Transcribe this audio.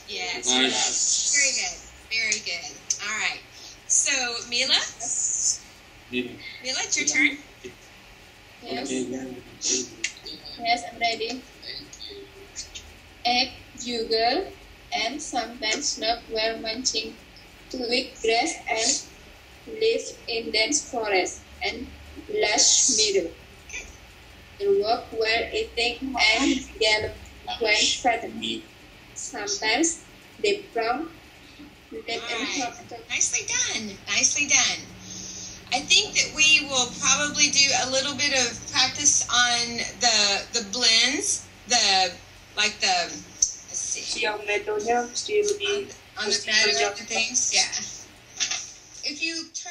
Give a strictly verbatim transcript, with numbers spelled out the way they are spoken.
Yes. Nice. Very good. Very good. All right. So, Mila? Mila, it's your turn. Yes. Yes, I'm ready. Egg, yogurt, and sometimes not while munching twig grass and live in dense forest and lush meadow. They walk while eating and gallop when fattened. Sometimes they plump, live in Alright. tropical. Nicely done. Nicely done. I think that we will probably do a little bit of practice on the the blends, the like the let's see. Yang metonya mesti lebih On, on the mesti meta kerja and things, yeah. If you